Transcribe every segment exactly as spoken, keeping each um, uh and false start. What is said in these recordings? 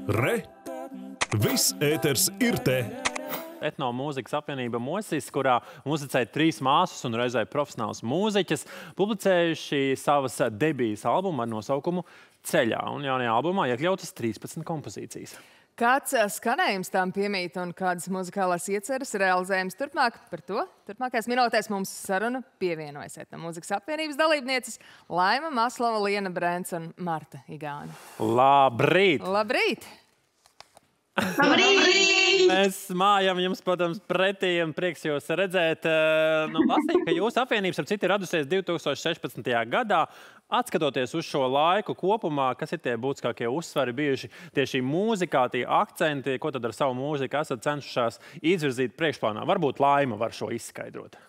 Re! Viss ēters ir te! Etnomūzikas apvienība Mosis, kurā muzicēja trīs māsas un reizē profesionāls mūziķis, publicējuši savas debijas albumu ar nosaukumu Ceļā. Un jaunajā albumā iekļautas trīspadsmit kompozīcijas. Kāds skanējums tām piemīt un kādas muzikālās ieceras realizējums turpmāk? Par to turpmākais minūtēs mums saruna pievienojas Etnomūzikas apvienības dalībnieces Laima Maslova, Liena Brents un Marta Igāne. Labrīt! Labrīt! Labrīt! Mēs mājam jums, protams, pretī un prieks jūs redzēt. Nu, lasīju, ka jūsu apvienības ar citu radusies divi tūkstoši sešpadsmitajā gadā. Atskatoties uz šo laiku kopumā, kas ir tie būtiskākie uzsvari bijuši tieši mūzikā, tie akcenti, ko tad ar savu mūziku esat cenšušās izvirzīt priekšplānā? Varbūt Laima var šo izskaidrot.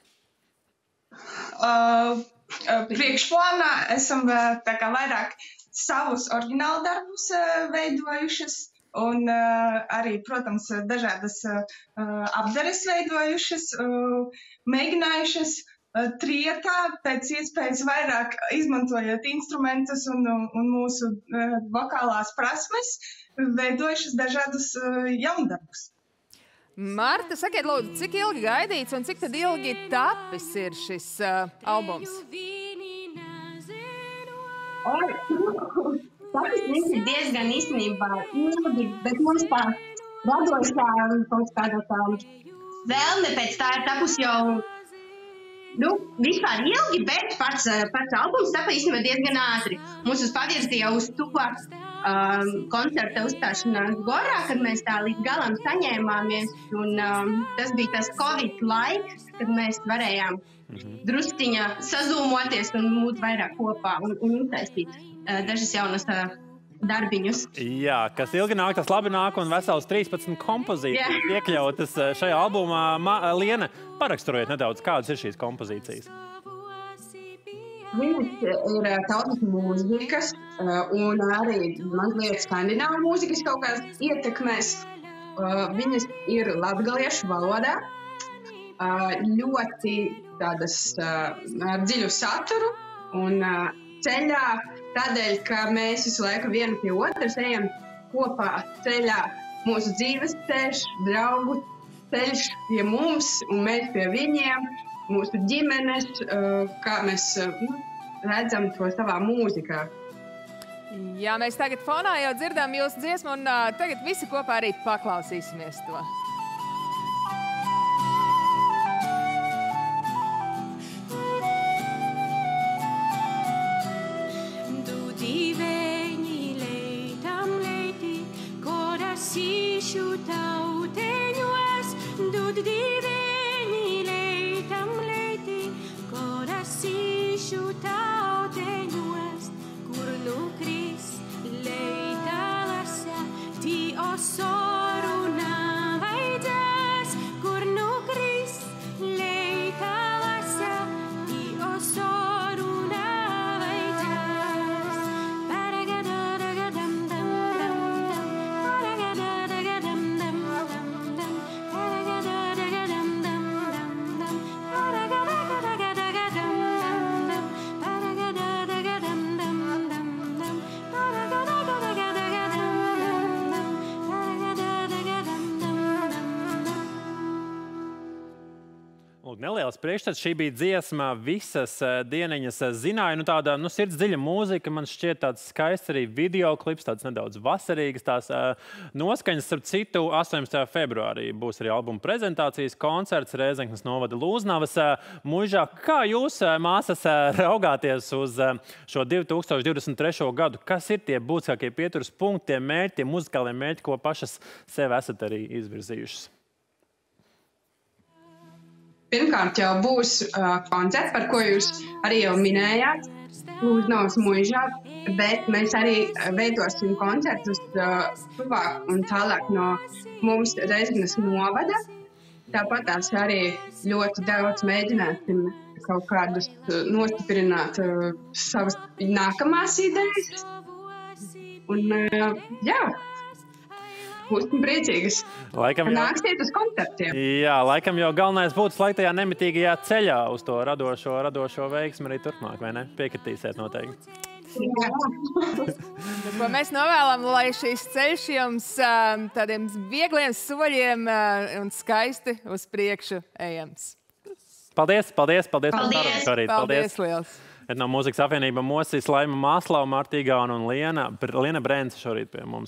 Uh, priekšplānā esam tā kā vairāk savus oriģinālu darbus uh, veidojušas. Un uh, arī, protams, dažādas uh, apdares veidojušas, uh, mēģinājušas uh, trietā, pēc iespējas vairāk izmantojot instrumentus un, un mūsu uh, vokālās prasmes, veidojušas dažādus uh, jaundarbus. Marta, sakiet, lūdzu, cik ilgi gaidīts un cik tad ilgi tapis ir šis uh, albums? Oi! Tāpēc mums ir diezgan īstenībā ilgi, bet mums tā radošā kaut kāda tā vēlme pēc tā ir tapus jau, nu, vispār ilgi, bet pats, pats albums tapa īstenībā diezgan ātri. Mums uz pavirzīja uz to um, koncerta uzstāšanās Gorā, kad mēs tā līdz galam saņēmāmies, un um, tas bija tas Covid laiks, kad mēs varējām mm-hmm. drusciņā sazūmoties un būt vairāk kopā un, un uztaisīt dažas jaunas uh, darbiņus. Jā, kas ilgi nāk, tas labi nāk, un vesels trīspadsmit kompozīcijas yeah. iekļautas šajā albumā. Ma, Liena, paraksturojiet nedaudz, kādas ir šīs kompozīcijas? Viņas ir tautas mūzikas un arī mazliet skandināvu mūzikas kaut kādas ietekmēs. Viņas ir latgaliešu valodā, ļoti tādas ar dziļu saturu un ceļā. Tādēļ, ka mēs visu laiku vienu pie otras ejam kopā ceļā, mūsu dzīves ceļš, draugu ceļš pie mums un mēs pie viņiem, mūsu ģimenes, kā mēs redzam to savā mūzikā. Jā, mēs tagad fonā jau dzirdam jūsu dziesmu un uh, tagad visi kopā arī paklausīsimies to. Neliels priekšstats, šī bija dziesma visas dieniņas zināja. Nu, tāda nu, sirds dziļa mūzika, man šķiet tāds skaists arī videoklips, tāds nedaudz vasarīgas tās noskaņas. Starp citu, astoņpadsmitajā februārī būs arī albuma prezentācijas koncerts Rēzeknes novada Lūznavas muižā. Kā jūs, māsas, raugāties uz šo divi tūkstoši divdesmit trešo gadu? Kas ir tie būtiskākie pieturas punkti, tie mērķi, tie muzikālie mērķi, ko pašas sev esat arī izvirzījušas? Pirmkārt jau būs uh, koncerts, par ko jūs arī jau minējāt, Lūznavas muižā, bet mēs arī veidosim koncertus uh, tuvāk un tālāk no mums Rēzeknes novada. Tāpat tās arī ļoti daudz mēģināsim kaut kādus uh, nostiprināt uh, savas nākamās idejas. Un, uh, jā. Būsim priecīgas. Laikam jau... Nāksiet uz koncertiem. Jā, laikam jau galvenais būtu slēgt tajā nemitīgajā ceļā uz to radošo, radošo veiksmi arī turpmāk, vai ne? Piekritīsiet noteikti. Ko mēs novēlam, lai šīs ceļš jums um, tādiem viegliem soļiem uh, un skaisti uz priekšu ejams. Paldies, paldies, paldies, Paldies. par sarunu šorīt. Paldies, liels! No Mūzikas apvienība Mosīs, Laima Māslava, Martīga un Liena, Liena Brēns šorīt pie mums.